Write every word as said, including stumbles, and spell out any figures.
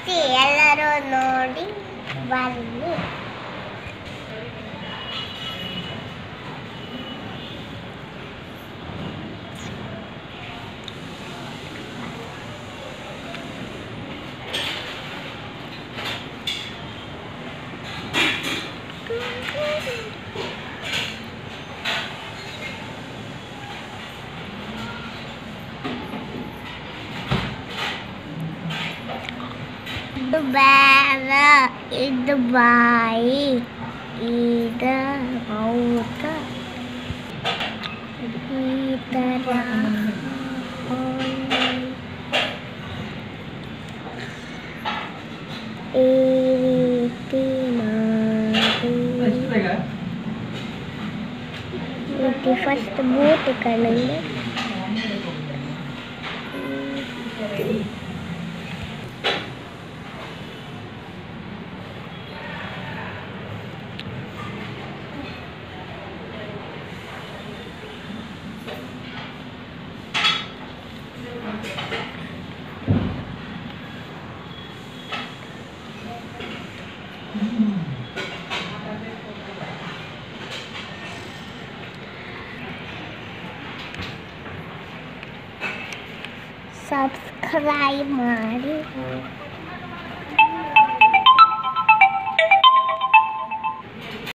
ಕಳಿಸಿ ಎಲ್ಲರೂ ನೋಡಿ ಬನ್ನಿ. ಇದು ಬೇಡ, ಇದು ಬಾಯಿ, ಇದು ಔತ, ಈ ಥರ ಈ ರೀತಿ ಮಾಡಿ ಫಸ್ಟ್ ಬೂಟ್ ಕಣ್ಣಂಗೆ ಸಬ್ಸ್ಕ್ರೈಬ್ ಮಾಡಿ.